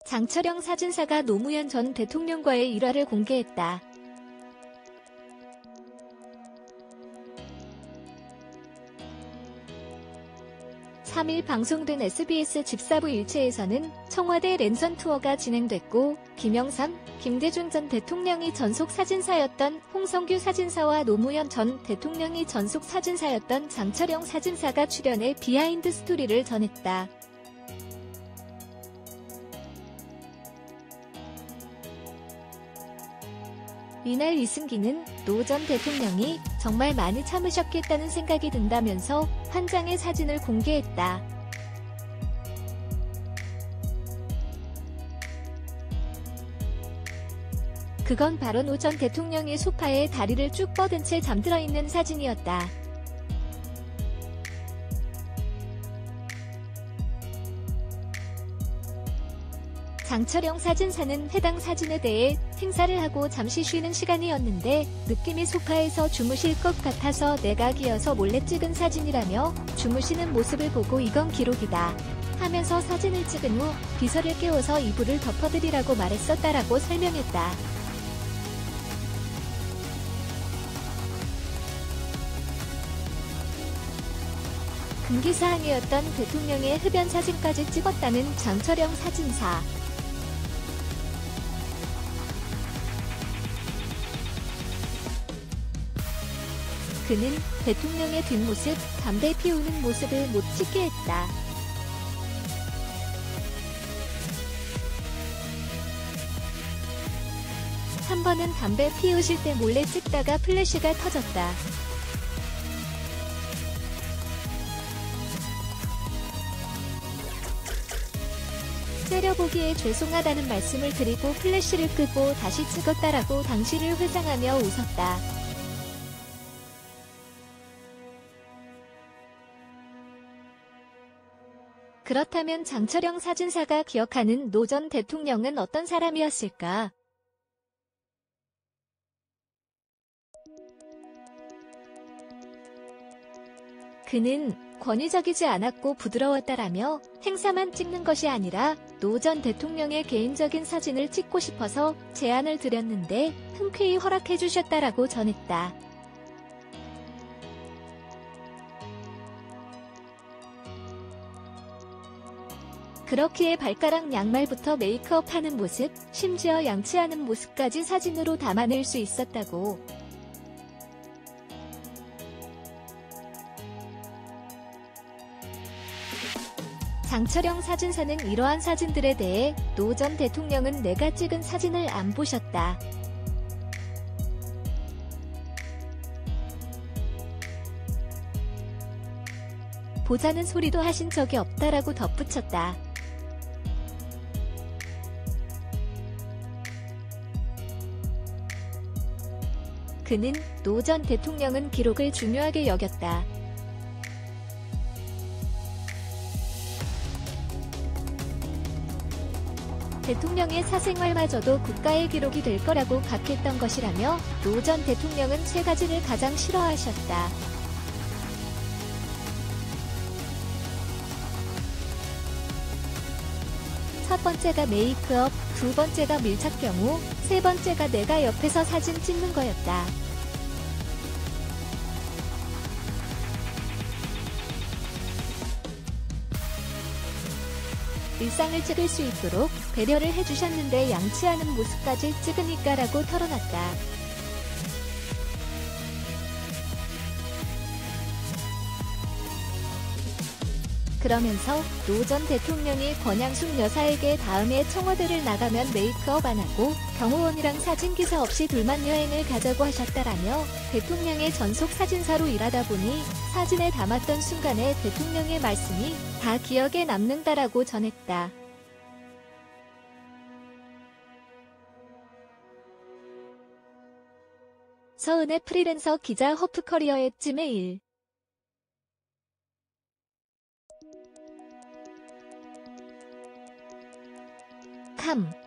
장철영 사진사가 노무현 전 대통령과의 일화를 공개했다. (3일) 방송된 SBS 집사부 일체에서는 청와대 랜선 투어가 진행됐고 김영삼, 김대중 전 대통령이 전속 사진사였던 홍성규 사진사와 노무현 전 대통령이 전속 사진사였던 장철영 사진사가 출연해 비하인드 스토리를 전했다. 이날 이승기는 노 전 대통령이 정말 많이 참으셨겠다는 생각이 든다면서 한 장의 사진을 공개했다. 그건 바로 노 전 대통령이 소파에 다리를 쭉 뻗은 채 잠들어 있는 사진이었다. 장철영 사진사는 해당 사진에 대해 행사를 하고 잠시 쉬는 시간이었는데 느낌이 소파에서 주무실 것 같아서 내가 기어서 몰래 찍은 사진이라며 주무시는 모습을 보고 이건 기록이다 하면서 사진을 찍은 후 비서를 깨워서 이불을 덮어드리라고 말했었다라고 설명했다. 금기사항이었던 대통령의 흡연 사진까지 찍었다는 장철영 사진사. 그는 대통령의 뒷모습, 담배 피우는 모습을 못 찍게 했다. 한 번은 담배 피우실 때 몰래 찍다가 플래시가 터졌다. 째려보기에 죄송하다는 말씀을 드리고 플래시를 끄고 다시 찍었다라고 당시를 회상하며 웃었다. 그렇다면 장철영 사진사가 기억하는 노 전 대통령은 어떤 사람이었을까? 그는 권위적이지 않았고 부드러웠다라며 행사만 찍는 것이 아니라 노 전 대통령의 개인적인 사진을 찍고 싶어서 제안을 드렸는데 흔쾌히 허락해 주셨다라고 전했다. 그렇기에 발가락 양말부터 메이크업하는 모습, 심지어 양치하는 모습까지 사진으로 담아낼 수 있었다고. 장철영 사진사는 이러한 사진들에 대해 노 전 대통령은 내가 찍은 사진을 안 보셨다. 보자는 소리도 하신 적이 없다라고 덧붙였다. 그는 노 전 대통령은 기록을 중요하게 여겼다. 대통령의 사생활마저도 국가의 기록이 될 거라고 각했던 것이라며 노 전 대통령은 세 가지를 가장 싫어하셨다. 첫 번째가 메이크업, 두 번째가 밀착 경우, 세 번째가 내가 옆에서 사진 찍는 거였다. 일상을 찍을 수 있도록 배려를 해주셨는데 양치하는 모습까지 찍으니까라고 털어놨다. 그러면서 노 전 대통령이 권양숙 여사에게 다음에 청와대를 나가면 메이크업 안 하고 경호원이랑 사진기사 없이 둘만 여행을 가자고 하셨다라며 대통령의 전속 사진사로 일하다 보니 사진에 담았던 순간에 대통령의 말씀이 다 기억에 남는다라고 전했다. 서은의 프리랜서 기자 허프커리어의 찜메일. 캄